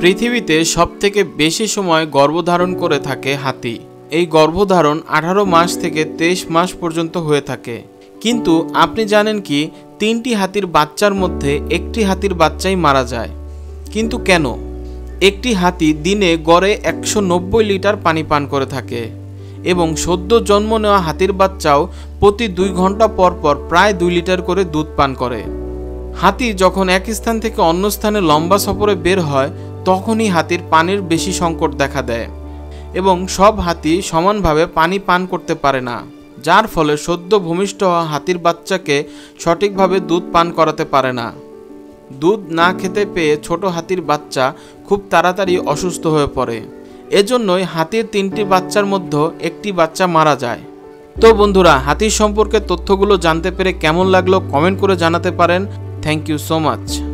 পৃথিবীতে সবথেকে বেশি সময় গর্ভধারণ করে থাকে হাতি। এই গর্ভধারণ 18 মাস থেকে 23 মাস পর্যন্ত হয়ে থাকে। কিন্তু আপনি জানেন কি 3টি হাতির বাচ্চার মধ্যে একটি হাতির বাচ্চাই মারা যায়। কিন্তু কেন? একটি হাতি দিনে গড়ে 190 লিটার পানি পান করে থাকে এবং সদ্য জন্ম নেওয়া হাতির বাচ্চাও প্রতি 2 ঘন্টা পর পর প্রায় 2 লিটার করে দুধ পান করে। হাতি যখন এক স্থান থেকে অন্য স্থানে লম্বা সফরে বের হয় তখনই হাতির পানির বেশি সংকট দেখা দেয় এবং সব হাতি সমানভাবে পানি পান করতে পারে না, যার ফলে সদ্য ভূমিষ্ঠ হওয়া হাতির বাচ্চাকে সঠিকভাবে দুধ পান করাতে পারে না। দুধ না খেতে পেয়ে ছোট হাতির বাচ্চা খুব তাড়াতাড়ি অসুস্থ হয়ে পড়ে। এজন্যই হাতির 3টি বাচ্চার মধ্যে একটি বাচ্চা মারা যায়। তো বন্ধুরা, হাতির সম্পর্কে তথ্যগুলো জানতে পেরে কেমন লাগলো কমেন্ট করে জানাতে পারেন। Thank you so much.